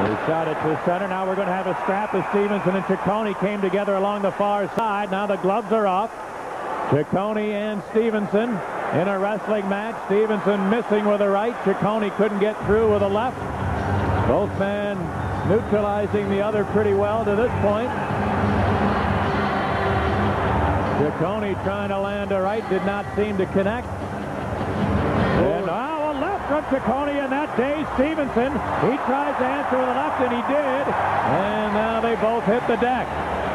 He shot it to center. Now we're going to have a scrap as Stevenson and Ciccone came together along the far side. Now the gloves are off. Ciccone and Stevenson in a wrestling match. Stevenson missing with the right. Ciccone couldn't get through with the left. Both men neutralizing the other pretty well to this point. Ciccone trying to land a right, did not seem to connect. And now a left from Ciccone, and that day Stevenson. He tries to answer with a left, and he did. And now they both hit the deck.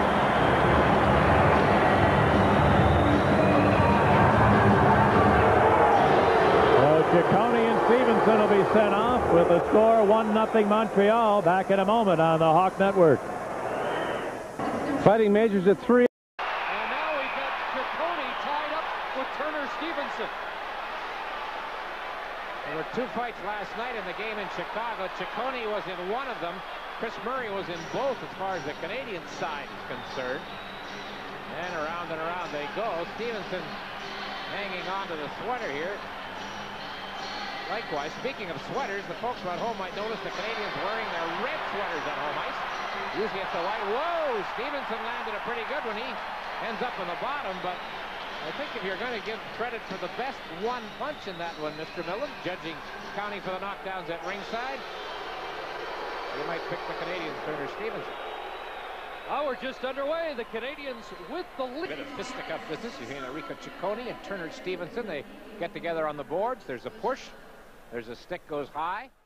So Ciccone and Stevenson will be sent off with the score 1-0 Montreal. Back in a moment on the Hawk Network. Fighting Majors at 3. Stevenson. There were 2 fights last night in the game in Chicago. Ciccone was in one of them. Chris Murray was in both as far as the Canadian side is concerned. And around they go. Stevenson hanging on to the sweater here. Likewise, speaking of sweaters, the folks at home might notice the Canadians wearing their red sweaters at home ice. Usually it's the white. Whoa! Stevenson landed a pretty good one. He ends up on the bottom, but I think if you're going to give credit for the best one punch in that one, Mr. Millen, judging, counting for the knockdowns at ringside, you might pick the Canadians, Turner Stevenson. We're just underway. The Canadians with the lead. A bit of fisticuff business. You hear Enrico Ciccone and Turner Stevenson. They get together on the boards. There's a push. There's a stick goes high.